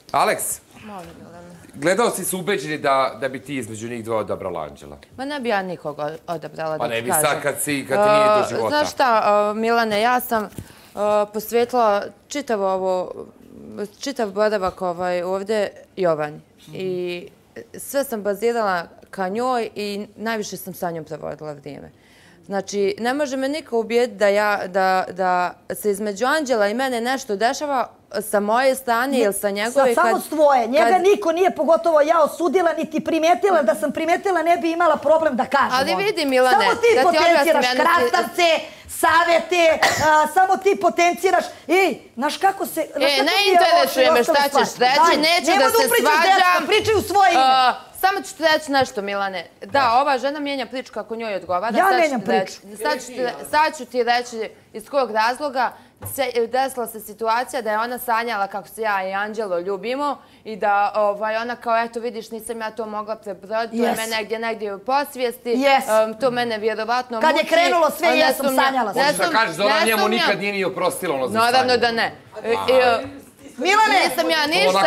Aleks, Molim, Milena. gledaoci su ubeđeni da bi ti između njih dvoje odabrala Anđela. Ma ne bi ja nikoga odabrala, da ti kažem. Pa ne bi sad kad ti nije do života. Znaš šta, Milane, ja sam posvetila čitav boravak ovdje Jovanji. I sve sam bazirala ka njoj i najviše sam sa njom provodila vrijeme. Znači, ne može me niko ubijediti da se između Anđela i mene nešto dešava sa moje strane ili sa njegove. Samo s tvoje. Njega niko nije, pogotovo ja, osudila niti primetila. Da sam primetila ne bi imala problem da kažem. Ali vidi, Milane, samo ti potenciraš krastavce, savete, samo ti potenciraš. Znaš kako se... Ne interesuje me šta ćeš reći, neću da se svađam. Pričaj u svoje ime. Samo ću ti reći nešto, Milane. Da, ova žena mijenja priču kako njoj odgovara. Ja mijenjam priču. Sad ću ti reći iz kojeg razloga desila se situacija da je ona sanjala kako se ja i Anđelo ljubimo i da ona kao, eto vidiš, nisam ja to mogla prebroditi, to je mene negdje u podsvijesti, to mene vjerovatno muči. Kad je krenulo sve, ja sam sanjala. Možeš da kažeš da ona njemu nikad nije ni oprostila ono za sanjanje. Naravno da ne. Milane, nisam ja ništa.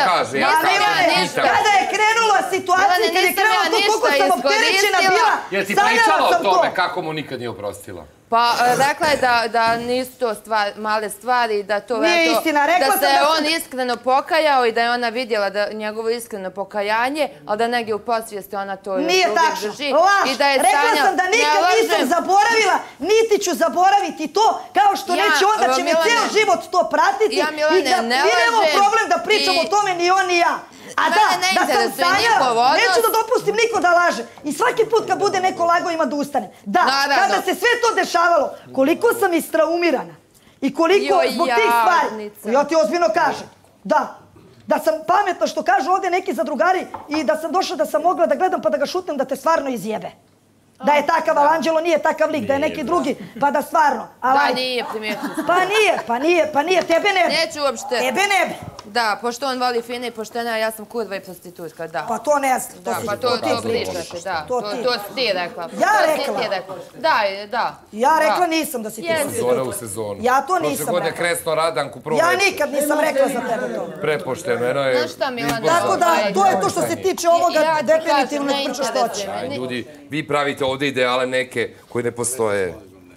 Kada je krenula situacija, kad je krenulo to koliko sam opterećena bila, jel ti pričala o tome kako mu nikad nije oprostila? Pa rekla je da nisu to male stvari, da to nije istina. Da se on iskreno pokajao i da je ona vidjela njegovo iskreno pokajanje, ali da negdje u podsvijesti ona to još uvijek drži. Nije tačno, laž. Rekla sam da nikad nisam zaboravila, niti ću zaboraviti to, kao što neće onda će me cijel život to pratiti i da nemamo problem da pričam o tome ni on ni ja. A da sam sanjala, neću da dopustim niko da laže. I svaki put kad bude neko lagao ima da ustane. Da, kada se sve to dešavalo, koliko sam istraumirana i koliko zbog tih stvari, ja ti ozbiljno kažem, da sam pametna što kažu ovdje neki zadrugari i da sam došla da sam mogla da gledam pa da ga šutnem da te stvarno izjebe. Da je takav, ali Anđelo nije takav lik, da je neki drugi, pa da stvarno. Da, nije primijetno. Pa nije, tebe ne bi. Neću uopšte. Tebe ne bi. Da, pošto on voli fine i poštene, a ja sam kurva i prostitutka, da. Pa to ne znam. Da, pa to pričate, da. To si ti rekla. Ja rekla? Da. Ja rekla nisam da si ti prostitutka. Sezona u sezonu. Ja to nisam rekla. Prošle godine Kresno Radanku prvo. Ja nikad nisam rekla za tebe to. Prepošteno, eno je... Znaš šta, Milana? Tako da, to je to što se tiče ovoga, definitivno priča što će. Ljudi, vi pravite ovdje ideale neke koji ne postoje.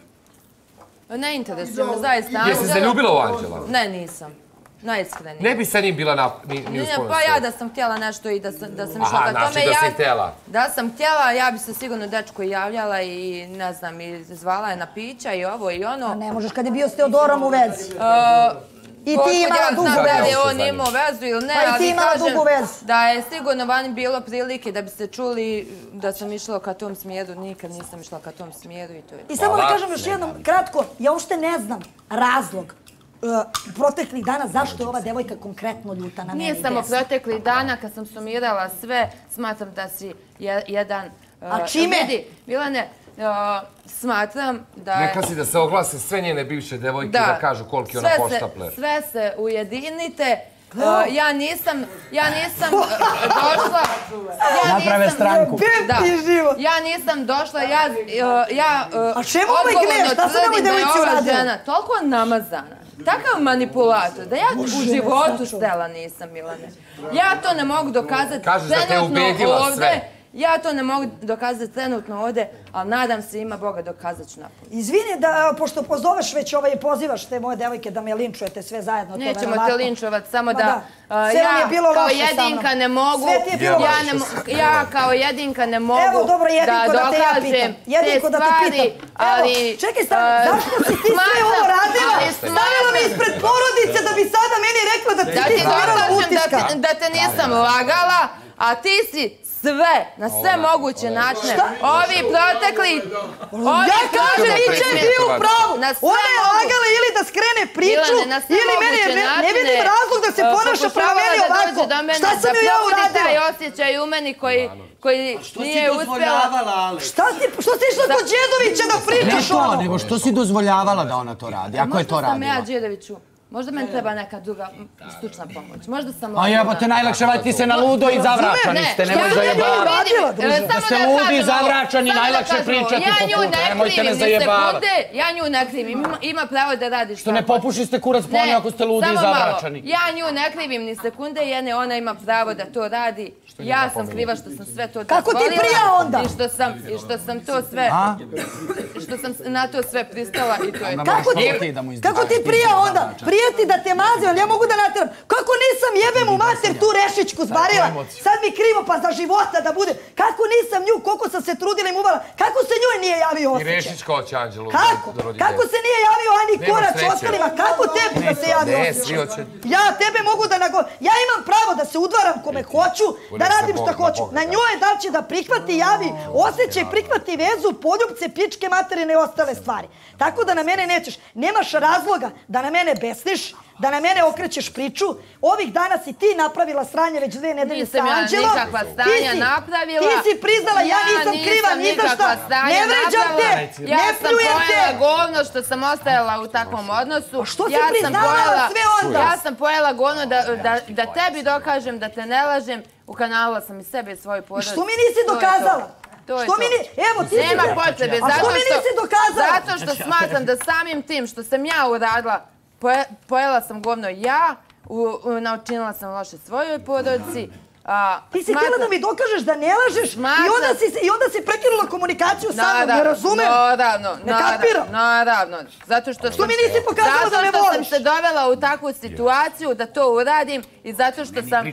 Ne interesuje me, zaista. Jesi se ljubila u Anđela? Ne, nisam. Najiskrenije. Ne bi sa njim bila ni uspona. Pa ja da sam htjela nešto i da sam išla ka tome. Aha, znači da si htjela. Da sam htjela, ja bi se sigurno dečko javljala i ne znam, i zvala je na pića i ovo i ono. A ne možeš kad je bio s Teodorom u vezi. I ti imala dugu vezu. Da li je on imao vezu ili ne, ali kažem da je sigurno vani bilo prilike da biste čuli da sam išla ka tom smjeru, nikad nisam išla ka tom smjeru i to je. I samo da kažem još jednom kratko, ja uopšte ne znam razlog proteklih dana zašto je ova devojka konkretno ljuta na mene. Nije samo proteklih dana, kad sam sumirala sve, smatram da si jedan... A čime? Vidi, Milane, smatram da... Neka si da se oglase sve njene bivše devojke da kažu koliki ona poštapler. Sve se ujedinite. Ja nisam došla... Naprave stranku. Ja nisam došla, a čemu ovaj gneš? Šta se nemoj devojci uradila? Toliko namazana. Takav manipulator, da ja u životu štela nisam, Milane. Ja to ne mogu dokazati trenutno ovdje. Ja to ne mogu dokazati trenutno ovdje, ali nadam se ima Boga dokazat ću napolje. Izvini da, pošto pozoveš već pozivaš te moje devojke da me linčujete sve zajedno. Nećemo te linčovati, samo da ja kao jedinka ne mogu, ja kao jedinka ne mogu da dokažem te stvari, ali... Čekaj, zašto si ti sve ovo radila? Stavila me ispred porodice da bi sada meni rekla da ti stvarala utiska. Da te nisam lagala, a ti si sve, na sve moguće načine. Ovi protekli... Ja kažem, Ića je bio u pravu. Ona je lagala ili da skrene priču, ili meni ne vidim razlog da se ponaša prema meni ovako. Šta sam joj ja uradila? Da probudi taj osjećaj u meni koji nije uspjela. Što si išla kod Đedovića da pričaš ono? Ne to, nego što si dozvoljavala da ona to radi, ako je to radila? Možda sam ja Đedoviću Možda meni treba neka druga stručna pomoć. Možda sam... A jebote, najlakše ti se na ludo i zavračani ste, nemoj zajebavati. Da ste ludi i zavračani, najlakše pričati po putu, nemojte me zajebavati. Ja nju ne krivim, ima pravo da radi što ne popušiste kurac po nju ako ste ludi i zavračani. Ja nju ne krivim ni sekunde jedne, ona ima pravo da to radi. Ja sam kriva što sam sve to dozvolila. Kako ti prija onda? I što sam to sve... Što sam na to sve pristala i to je... Kako ti prija onda? Prija ti da te mazi, ali ja mogu da natjeram. Kako nisam jebem u mater tu rešičku zvarila? Sad mi krivo pa za života da bude. Kako nisam nju, koliko sam se trudila i muvala. Kako se njoj nije javio osjećaj? I rešička hoće Anđelu. Kako? Kako se nije javio Ani Korač ostalima? Kako tebi da se javio osjećaj? Ja tebe mogu da ja imam pravo da se udvaram kome hoću, da radim šta hoću. Na njoj je da li će da prihvati, javi osjećaj, prihvati vezu, poljubce, pičke materine i ostale stvari. Tako da na mene nećeš. Nemaš razloga da na mene besniš, da na mene okrećeš priču. Ovih dana si ti napravila sranje već 2 nedelje sa Anđelom. Nisam ja nikakva stanja napravila. Ti si priznala, ja nisam kriva ni za šta. Ne vređam te, ne pljujem te. Ja sam pojela govno što sam ostajala u takvom odnosu. Što si priznavala sve onda? Ja sam pojela govno da tebi dokažem, da te ne lažem. Ukanalila sam i sebe i svoju porodicu. Što mi nisi dokazala? Što mi nisi... Evo, ti si... Nema potrebe, a što mi nisi dokazala? Zato što smatram da samim tim što sam ja uradila, pojela sam govno ja, naučinila sam loše svojoj porodici. Ti si htjela da mi dokažeš da ne lažeš i onda si prekinula komunikaciju sa mnom, ne razumem? Ne kapiram. Naravno, zato što mi nisi pokazala da me voliš? Zato što sam se dovela u takvu situaciju da to uradim i zato što sam,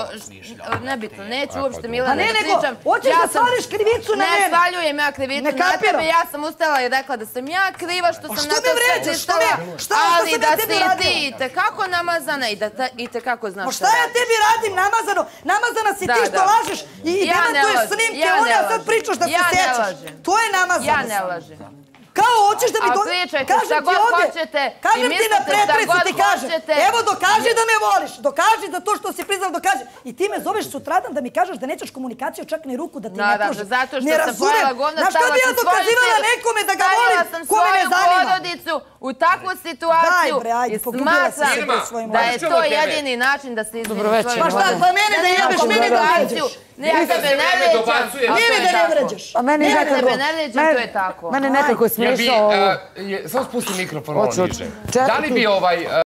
nebitno, neću uopšte Milana da pričam. Hoćeš da svališ krivicu na mene? Ne svaljujem ja krivicu na tebe, ja sam ustala i rekla da sam ja kriva što sam na to sve pristala, ali da si i ti itekako namazana i da itekako znaš šta radiš. Šta ja tebi radim namazano? Namazana si ti što lažeš i demantuješ snimke, one a sad pričaš da se sjećaš. To je namazanost. Ja ne lažem. Kao hoćeš da mi A pričajte šta god hoćete i mislite šta god hoćete. Evo dokaži da me voliš, dokaži da to što si priznala dokaži. I ti me zoveš sutradan da mi kažeš da nećeš komunikaciju čak ni ruku da ti ne pružim. Zato što sam pojela govna, stala sam dokazivala nekome da ga volim, ko me ne zanima. Porodicu u takvu situaciju i smatram da je to jedini način da se izmini svoju porodicu. Pa šta, pa mene da jebeš, mene da vređaš. Ja tebe ne vređam. Mene da ne vređaš. Ja tebe ne vređam, to je tako. Mene nekako smiješao ovo. Samo spusti mikrofon ovo niže. Da li bi